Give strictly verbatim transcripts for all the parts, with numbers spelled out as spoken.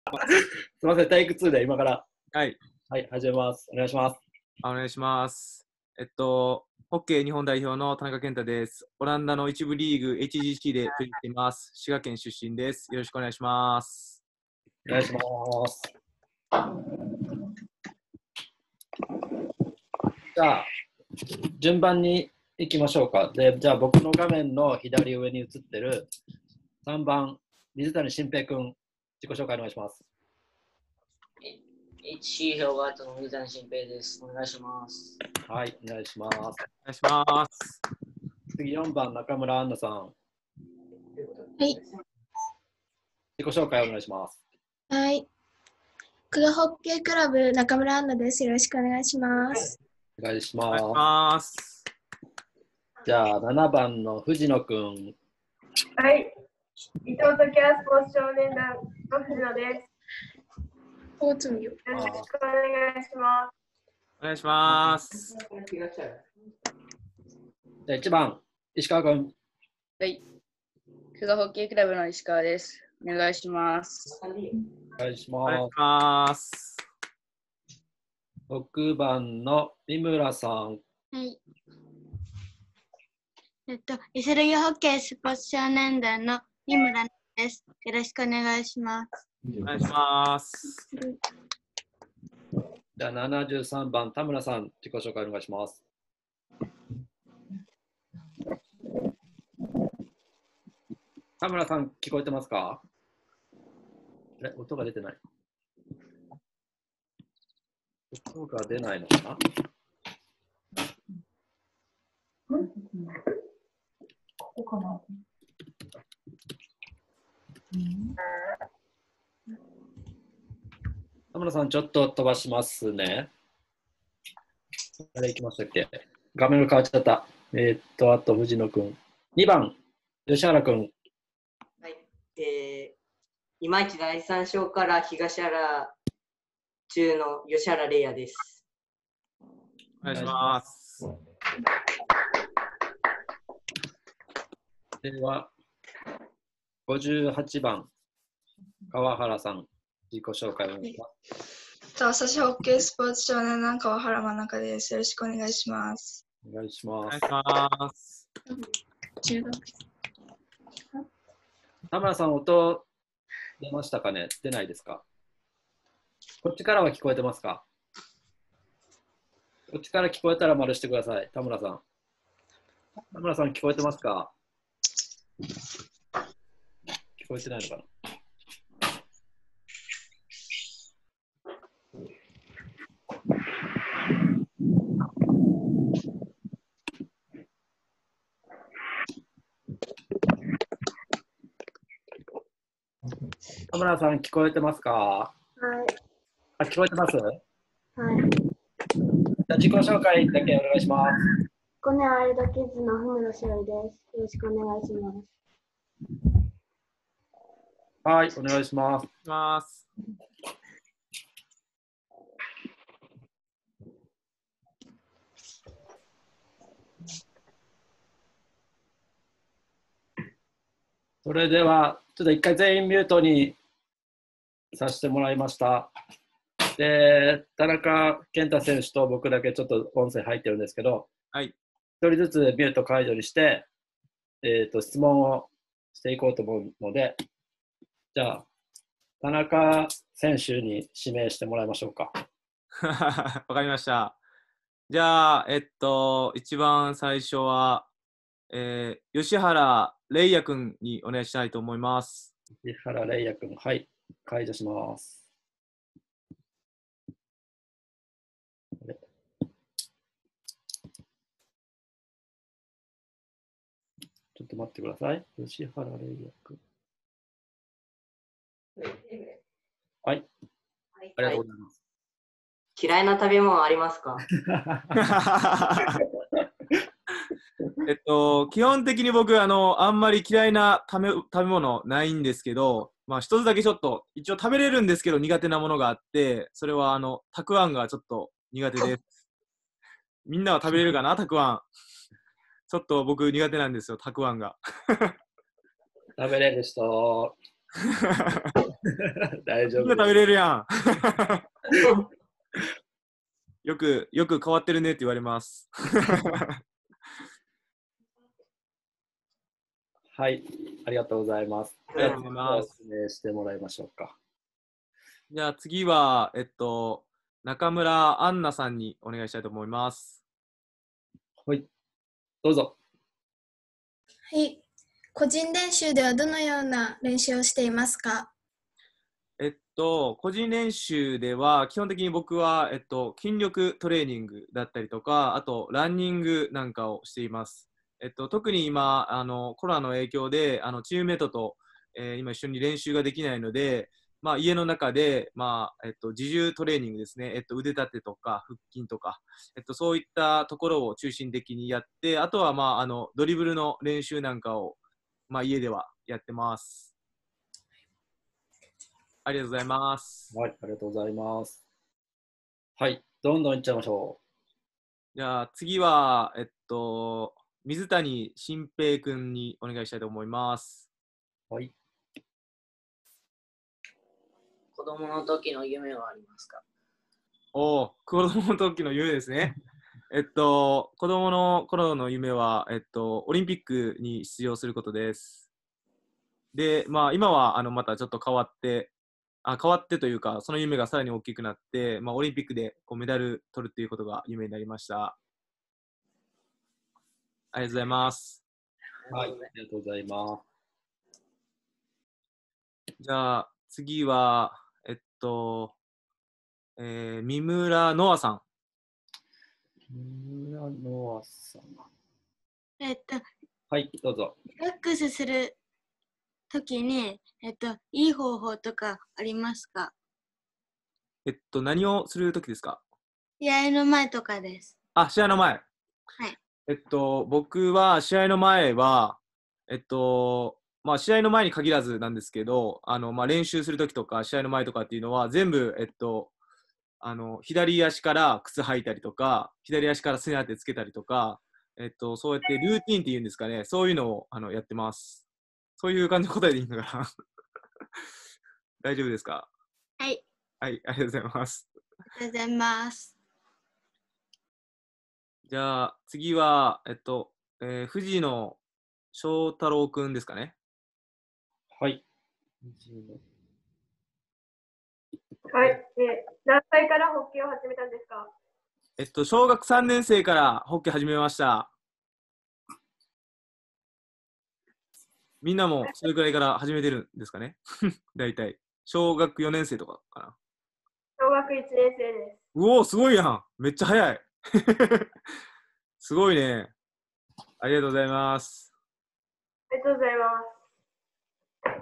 すみません、テイクツーで今から、 はい。 はい、始めます。お願いします。 あお願いします。えっと、ホッケー日本代表の田中健太です。オランダの一部リーグ エイチジーシー でプレーしています。滋賀県出身です。よろしくお願いします。 お願いします。じゃあ、順番に行きましょうか。で、じゃあ僕の画面の左上に映ってるさんばん、水谷慎平君、自己紹介お願いします。 エイチシー 評価との水谷慎平です。お願いします。 はい、お願いします。お願いします。 次よんばん、中村アンナさん。 はい。 自己紹介お願いします。 はい。黒ホッケークラブ中村アンナです。よろしくお願いします。 お願いしお願いします。 ます。 じゃあ、ななばんの藤野君。 はい。伊藤時矢スポーツ少年団の藤野です。 大津美よ。 よろしくお願いします。 お願いします。 じゃあ、いちばん、石川君。 はい。黒ホッケークラブの石川です。お願いします。 お願いしお願いします。 ます。 ろくばんの三村さん。 はい。えっと、イセルギホッケースポーツ少年団の三村です。よろしくお願いします。 お願いします。 じゃあ、ななじゅうさんばん、田村さん、自己紹介お願いします。田村さん、聞こえてますか？あれ、音が出てない。音が出ないのかな？ ここかな。 田村さん、ちょっと飛ばしますね。あれ行きましたっけ？画面が変わっちゃった。えー、っと、あと藤野君。にばん、吉原君。 はい。えー、今市第三章から東原中の吉原玲也です。 お願いします。 では、ごじゅうはちばん、川原さん、自己紹介をお願いします。 朝日ホッケースポーツ少年団川原真中です。よろしくお願いします。 お願いします。 お願いします。 田村さん、音出ましたかね？出ないですか？こっちからは聞こえてますか？こっちから聞こえたら丸してください。田村さん。田村さん、聞こえてますか？聞こえてないのかな？田村さん、聞こえてますか？ はい。 あ、聞こえてます？はい。 じゃあ、自己紹介だけお願いします。 コネワイルドキッズの文野しおりです。よろしくお願いします。 はい、お願いします。 ます。 それでは、ちょっと一回全員ミュートにさせてもらいました。で、田中健太選手と僕だけちょっと音声入ってるんですけど、 はい。 一人ずつミュート解除にして、えーと、質問をしていこうと思うので、じゃあ、田中選手に指名してもらいましょうか。 わかりました。じゃあ、えっと、一番最初は、えー、吉原玲也君にお願いしたいと思います。 吉原玲也君、はい、解除します。ちょっと待ってください。吉原玲也君。はい。ありがとうございます。 嫌いな食べ物ありますか？ えっと、基本的に僕、あの、あんまり嫌いな食べ、食べ物ないんですけど、まあ、一つだけちょっと、一応食べれるんですけど苦手なものがあって、それは、あの、たくあんがちょっと苦手です。みんなは食べれるかな、たくあん。ちょっと僕苦手なんですよ、たくあんが。 食べれる人。 大丈夫みんな食べれるやん。よく、よく変わってるねって言われます。 はい、ありがとうございます。 ありがとうございます。 説明してもらいましょうか。 じゃあ次は、えっと、中村杏奈さんにお願いしたいと思います。 はい、どうぞ。 はい。個人練習ではどのような練習をしていますか？ えっと、個人練習では、基本的に僕は、えっと、筋力トレーニングだったりとか、あと、ランニングなんかをしています。えっと、特に今、あのコロナの影響で、あのチームメイトと、えー、今一緒に練習ができないので、まあ、家の中で、まあえっと、自重トレーニングですね、えっと、腕立てとか腹筋とか、えっと、そういったところを中心的にやって、あとは、まあ、あのドリブルの練習なんかを、まあ、家ではやってます。ありがとうございます。 はい、ありがとうございます。はい、どんどんいっちゃいましょう。 じゃあ次は、えっと、水谷新平君にお願いしたいと思います。 はい。 子供の時の夢はありますか？ おお、子供の時の夢ですね。えっと、子供の頃の夢は、えっと、オリンピックに出場することです。で、まあ、今はあのまたちょっと変わって、あ変わってというか、その夢がさらに大きくなって、まあ、オリンピックでこうメダル取るっていうことが夢になりました。ありがとうございます。 はい、ありがとうございます。 じゃあ、次は、えっと、えー、三村ノアさん。 三村ノアさん。 えっと、 はい、どうぞ。 リラックスするときに、えっと、いい方法とかありますか？ えっと、何をするときですか？ 試合の前とかです。 あ、試合の前。 はい。 えっと、僕は試合の前は、えっと、まあ、試合の前に限らずなんですけど、あの、まあ、練習するときとか、試合の前とかっていうのは、全部、えっと、あの、左足から靴履いたりとか、左足からスネ当てつけたりとか、えっと、そうやってルーティンっていうんですかね、そういうのをあのやってます。そういう感じの答えでいいのかな大丈夫ですか？ はい。 はい、ありがとうございます。 ありがとうございます。 じゃあ、次は、えっと、えー、藤野翔太郎くんですかね。 はい。 はい。で、何歳からホッケーを始めたんですか？ えっと、小学さんねん生からホッケー始めました。みんなもそれくらいから始めてるんですかね大体。小学よねん生とかかな。 小学いちねん生です。 うおー、すごいやん。めっちゃ早い。すごいね。ありがとうございます。 ありがとうございます。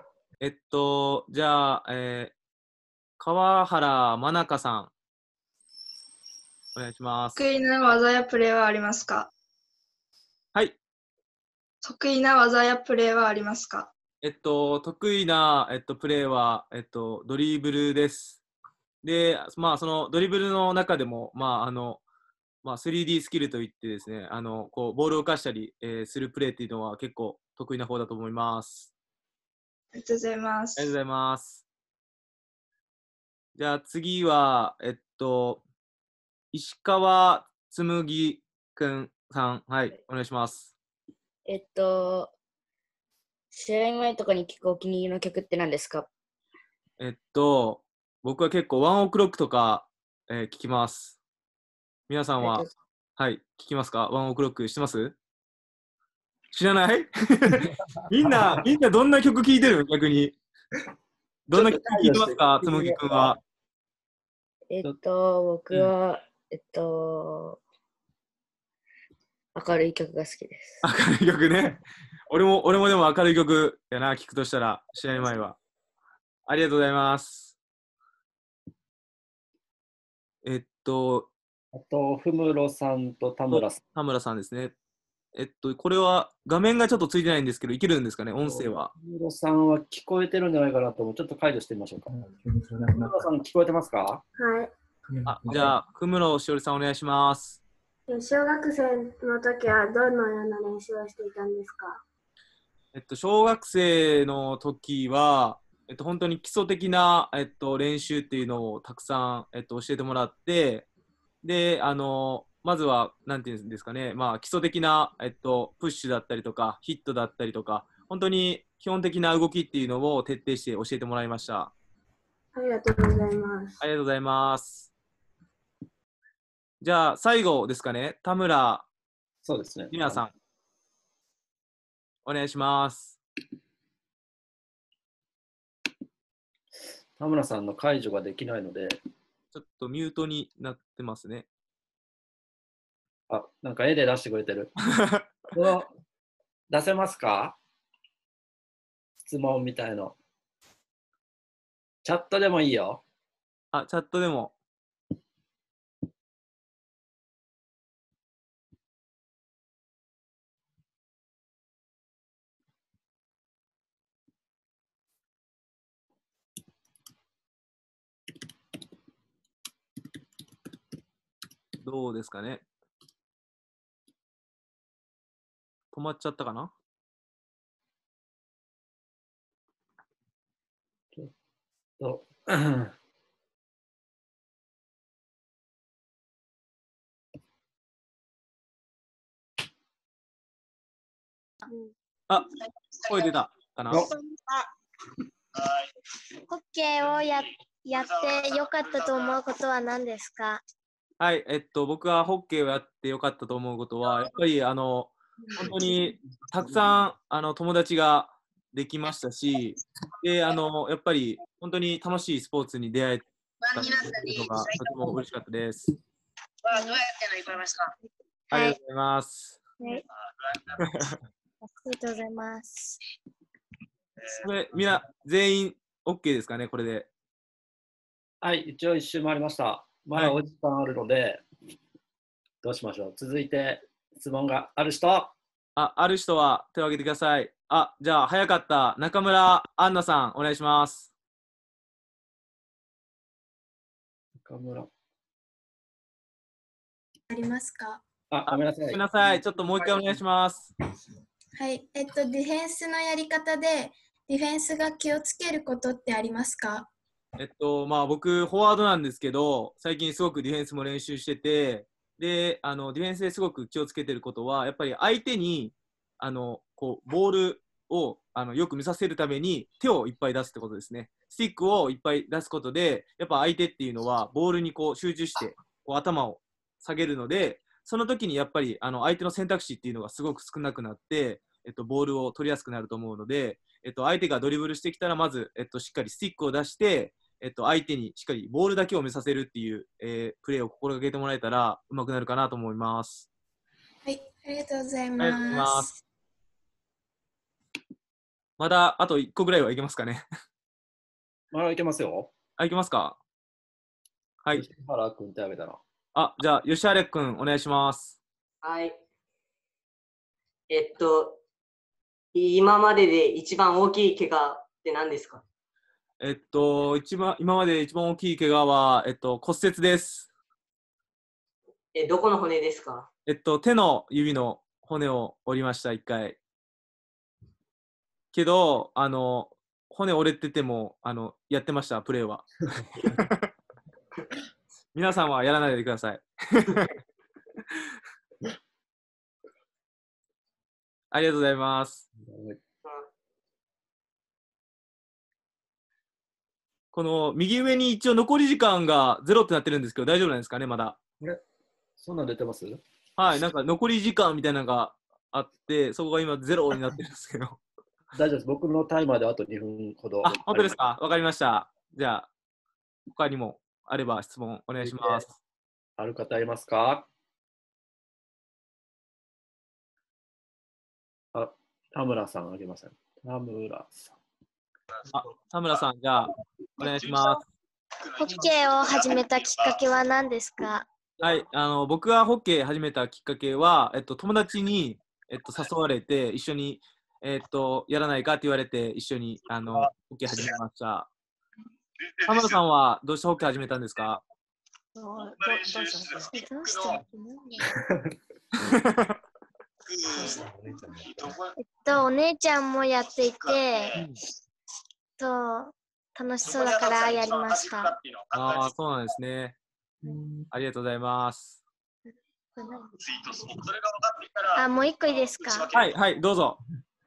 えっと、じゃあ、えー、川原真中さん。お願いします。 得意な技やプレーはありますか？ はい。 得意な技やプレーはありますか？ えっと、得意な、えっと、プレーは、えっと、ドリブルです。で、まあ、そのドリブルの中でも、まあ、あの、まあ、スリーディー スキルといってですね、あの、こう、ボールを浮かしたり、えー、するプレーっていうのは結構得意な方だと思います。 ありがとうございます。 ありがとうございます。じゃあ次は、えっと、石川つむぎくんさん、はい、お願いします。 えっと、試合前とかに聴くお気に入りの曲って何ですか？ えっと、僕は結構ワンオクロックとか、えー、聞きます。皆さんは、はい、聞きますか？ワンオクロック知ってます？知らないみんな、みんなどんな曲聴いてる逆に。どんな曲聴いてますか？つむぎくんは。 えっと、僕は、えっと、明るい曲が好きです。 明るい曲ね。俺も、俺もでも明るい曲やな、聞くとしたら、試合前は。ありがとうございます。えっと、 あと、ふむろさんと田村さん。 田村さんですね。えっと、これは画面がちょっとついてないんですけど、いけるんですかね、音声は。 ふむろさんは聞こえてるんじゃないかなと思う。ちょっと解除してみましょうか。ふむろさん、聞こえてますか？ はい。 あ、じゃあ、ふむろしおりさんお願いします。 小学生の時はどのような練習をしていたんですか？ えっと、小学生の時は、 えっと、本当に基礎的な、えっと、練習っていうのをたくさん、えっと、教えてもらって、で、あの、まずは、なんていうんですかね、まあ、基礎的な、えっと、プッシュだったりとか、ヒットだったりとか、本当に基本的な動きっていうのを徹底して教えてもらいました。 ありがとうございます。 ありがとうございます。じゃあ、最後ですかね、田村そうですね。 りなさん、お願いします。 田村さんの解除ができないので、 ちょっとミュートになってますね。 あ、なんか絵で出してくれてる。この出せますか？質問みたいの。チャットでもいいよ。 あ、チャットでも。どうですかね。止まっちゃったかな。 ちょっとあ、声出たかな。 ホッケーをややってよかったと思うことは何ですか？ はい、えっと、僕はホッケーをやってよかったと思うことは、やっぱりあの本当にたくさんあの友達ができましたし、であのやっぱり本当に楽しいスポーツに出会えたことがとても嬉しかったです。 どうやって乗り越えましたか？ ありがとうございます。 はい。ありがとうございます。 これ、みんな全員 OK ですかね、これで。 はい、一応一周回りました。まだお時間あるので、どうしましょう。続いて質問がある人。 あ、ある人は手を挙げてください。あ、じゃあ早かった中村アンナさん、お願いします。 中村。 ありますか？ あ、ごめんなさい。 ごめんなさい。ちょっともう一回お願いします。 はい。えっと、ディフェンスのやり方で、ディフェンスが気をつけることってありますか？ えっと、まあ僕、フォワードなんですけど、最近すごくディフェンスも練習してて、で、あのディフェンスですごく気をつけてることは、やっぱり相手に、あの、こう、ボールをあのよく見させるために手をいっぱい出すってことですね。スティックをいっぱい出すことで、やっぱ相手っていうのは、ボールにこう集中して、こう頭を下げるので、その時にやっぱりあの相手の選択肢っていうのがすごく少なくなって、えっと、ボールを取りやすくなると思うので、えっと、相手がドリブルしてきたらまず、えっと、しっかりスティックを出して、えっと、相手にしっかりボールだけを見させるっていう、えー、プレーを心がけてもらえたらうまくなるかなと思います。 はい、ありがとうございありがとうございまます。まだあといっこぐらいはいけますかね。 まだいけますよ。 あ、いけますか。はい。 吉原君ってあげたら。 あ、じゃあ、吉原君、お願いします。 はい。えっと、今までで一番大きい怪我って何ですか？ えっと、一番、今まで一番大きい怪我は、えっと、骨折です。 え、どこの骨ですか？ えっと、手の指の骨を折りました、一回。けど、あの、骨折れてても、あの、やってました、プレーは。皆さんはやらないでください。ありがとうございます。この右上に一応残り時間がゼロってなってるんですけど、大丈夫なんですかね、まだ。 え、そんなん出てます？ はい、なんか残り時間みたいなのがあって、そこが今ゼロになってるんですけど。 大丈夫です。僕のタイマーであとにふんほど。 あ、本当ですか？わかりました。じゃあ、他にもあれば質問お願いします。 ある方いますか？あ、田村さんあげません。田村さん。 あ、田村さん、じゃあ、お願いします。 ホッケーを始めたきっかけは何ですか？ はい、あの僕がホッケー始めたきっかけは、えっと、友達に、えっと、誘われて、一緒に、えっと、やらないかって言われて、一緒にあのホッケー始めました。田村さんはどうしてホッケー始めたんですか？ どうしたどうしたえっと、お姉ちゃんもやっていて、と楽しそうだからやりました。 ああ、そうなんですね。ありがとうございます。 あ、もう一個いいですか？ はい、はい、どうぞ。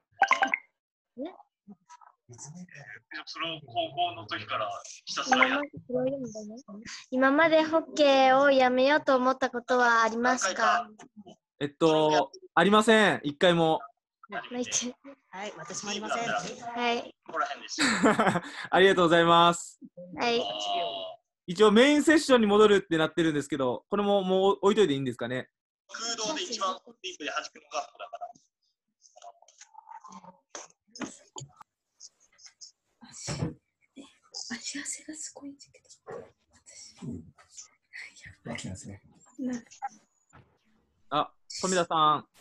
それを高校の時からひたすらやって今までホッケーをやめようと思ったことはありますか？ えっと、ありません、一回も。 はい、 私もありません。 はい。 ありがとうございます。 はい。 一応メインセッションに戻るってなってるんですけど、これももう置いといていいんですかね。 空洞で一番ディープで弾くのがここだから。 足汗がすごいんだけど。私。 ますね。 あ、富田さん。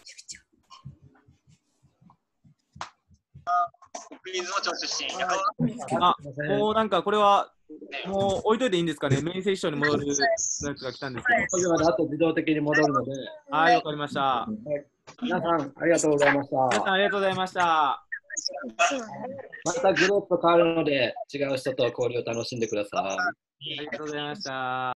クイズの町出身。 あ、もうなんかこれはもう置いといていいんですかね。メインセッションに戻るやつが来たんですけど。 これまであと自動的に戻るので。 はい、わかりました。 はい、皆さんありがとうございました。 皆さんありがとうございました。 またグループ変わるので違う人と交流を楽しんでください。 ありがとうございました。